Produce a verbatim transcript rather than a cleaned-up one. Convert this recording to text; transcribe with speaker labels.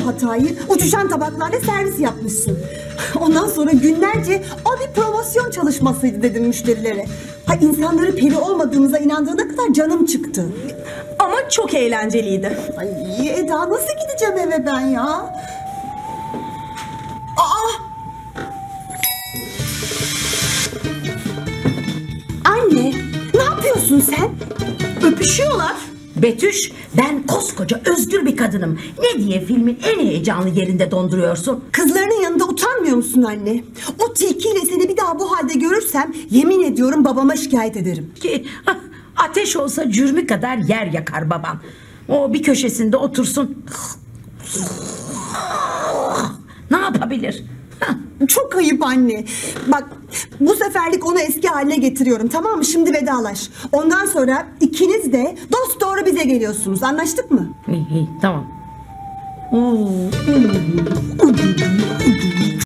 Speaker 1: hatayı uçuşan tabaklarla servis yapmışsın. Ondan sonra günlerce o bir promosyon çalışmasıydı dedim müşterilere. Ha, insanları peri olmadığımıza inandığına kadar canım çıktı.
Speaker 2: Ama çok eğlenceliydi.
Speaker 1: Ay Eda, nasıl gideceğim eve ben ya? Aa! Anne, ne yapıyorsun sen?
Speaker 2: Öpüşüyorlar.
Speaker 3: Betüş, ben koskoca özgür bir kadınım. Ne diye filmin en heyecanlı yerinde donduruyorsun?
Speaker 1: Kızlarının yanında utanmıyor musun anne? O tilkiyle seni bir daha bu halde görürsem yemin ediyorum babama şikayet ederim.
Speaker 3: Ki ah, ateş olsa cürmü kadar yer yakar baban. O bir köşesinde otursun. Ne yapabilir?
Speaker 1: Çok ayıp anne. Bak, bu seferlik onu eski haline getiriyorum, tamam mı? Şimdi vedalaş. Ondan sonra ikiniz de dosdoğru bize geliyorsunuz. Anlaştık mı?
Speaker 3: İyi, iyi, tamam.
Speaker 1: Oo.